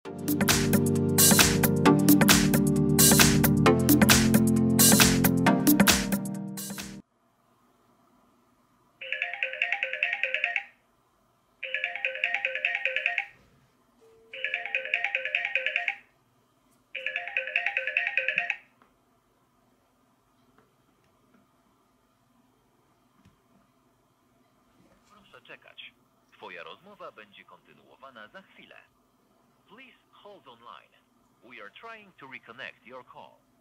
Proszę czekać. Twoja rozmowa będzie kontynuowana za chwilę. Please hold online. We are trying to reconnect your call.